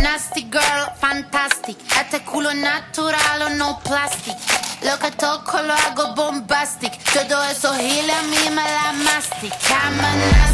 nasty girl, fantastic. Este culo natural o no plastic. Lo que toco lo hago bombastic. Todo eso gila a mí me la mastic. I'm a